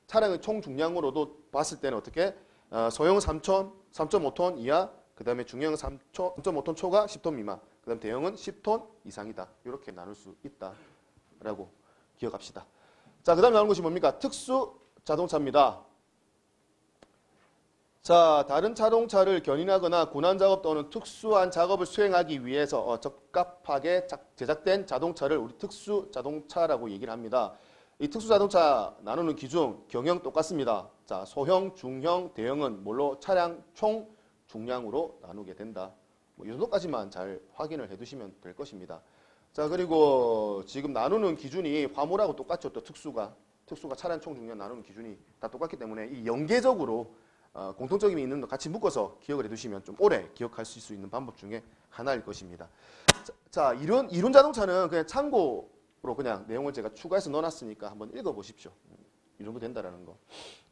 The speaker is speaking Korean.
차량의 총 중량으로도 봤을 때는 어떻게 소형은 3.5톤 이하, 그 다음에 중형은 3.5톤 초과 10톤 미만, 그 다음 대형은 10톤 이상이다. 이렇게 나눌 수 있다라고 기억합시다. 자, 그 다음 나오는 것이 뭡니까? 특수 자동차입니다. 자, 다른 자동차를 견인하거나 군환작업 또는 특수한 작업을 수행하기 위해서 적합하게 제작된 자동차를 우리 특수자동차라고 얘기를 합니다. 이 특수자동차 나누는 기준, 경영 똑같습니다. 자, 소형, 중형, 대형은 뭘로 차량 총 중량으로 나누게 된다. 이 정도까지만 잘 확인을 해두시면 될 것입니다. 자, 그리고 지금 나누는 기준이 화물하고 똑같죠. 또 특수가 차량 총 중량 나누는 기준이 다 똑같기 때문에 이 연계적으로 공통점이 있는 거 같이 묶어서 기억을 해두시면 좀 오래 기억하실 수 있는 방법 중에 하나일 것입니다. 자, 이륜 자동차는 그냥 참고로 그냥 내용을 제가 추가해서 넣어놨으니까 한번 읽어보십시오. 이 정도 된다라는 거.